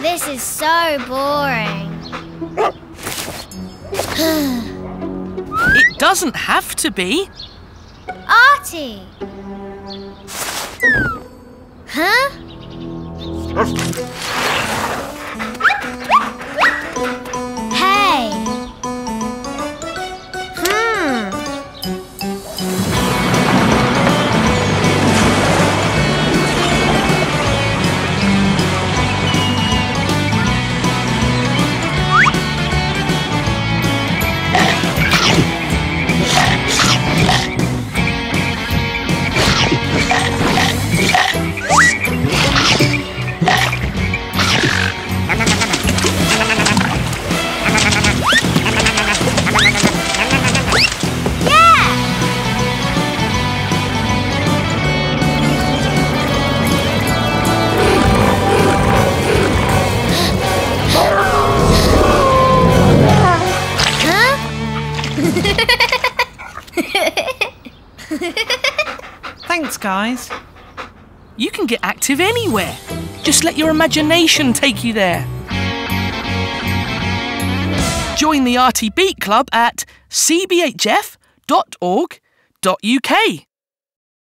This is so boring. It doesn't have to be. Artie! Huh? Hey! Thanks, guys. You can get active anywhere. Just let your imagination take you there. Join the Artie Beat Club at cbhf.org.uk.